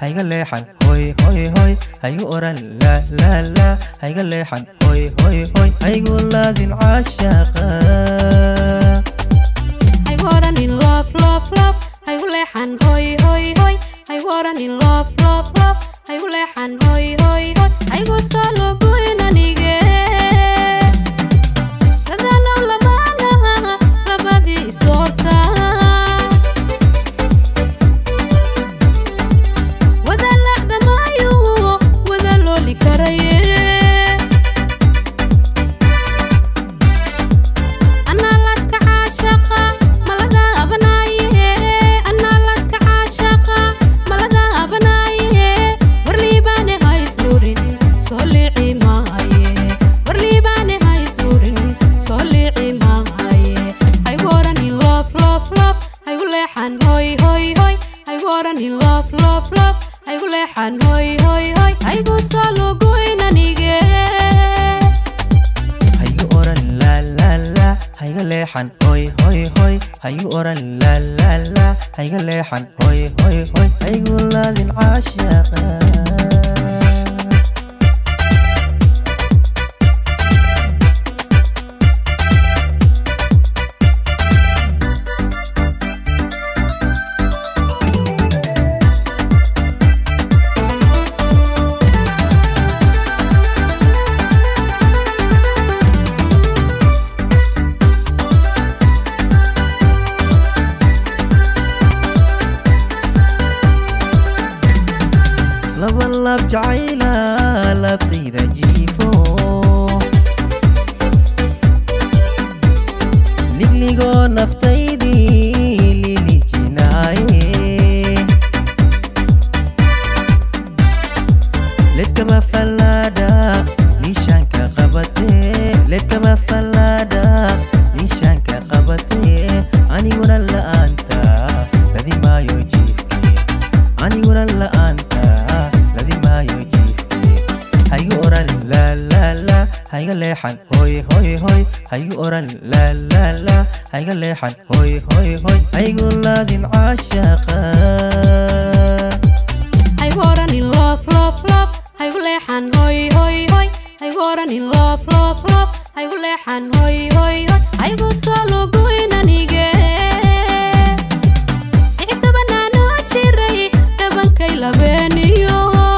hayga leexan hoy hoy hoy haygu oran la la la hayga leexan hoy hoy hoy haygu laadin caashaqa haygu oran in love love love haygu leexan hoy hoy hoy haygu oran in love love love haygu leexan hoy hoy hoy haygu soo goyn anige hadana lamana labadi isdoorta love love love haygu leexan hoy hoy hoy haygu soo goyn anige haygu oran la la la hayga leexan hoy hoy hoy haygu oran la la la hayga leexan hoy hoy hoy haygu laadin caashaqa لب جعيلة لبطي ذا جيفو لقلقو نفتيدي ليلي جناي لك ما فلادا ليشانك قبتي لك ما فلادا ليشانك قبتي أني ولا لا أنت الذي ما يجيبني أني ولا لا أنت haygu oran la la la hayga leexan hoy hoy hoy haygu oran la la la hayga leexan hoy hoy hoy haygu laadin caashaqa haygu oran in love love love haygu leexan hoy hoy hoy haygu oran in love love love haygu leexan hoy hoy hoy haygu soo goyn anige ixtabanaano jiray tabankay labeeniyo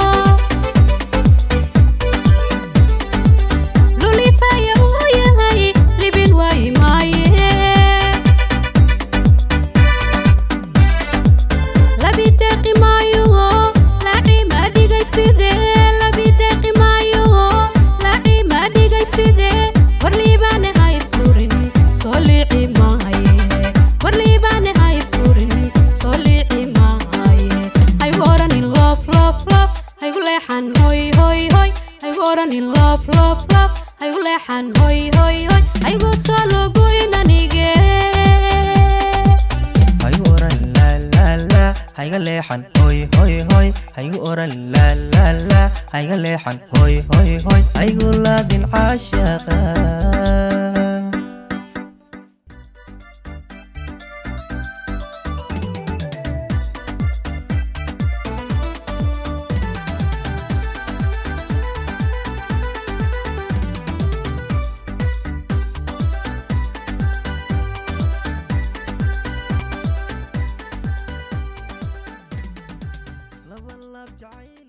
hoy hoy hoy haygu oran in love love love haygu leexan hoy hoy hoy haygu soo goyn anige haygu oran la la la hayga leexan hoy hoy hoy haygu oran la la la hayga leexan hoy hoy hoy haygu laadin caashaqa لب جعيلة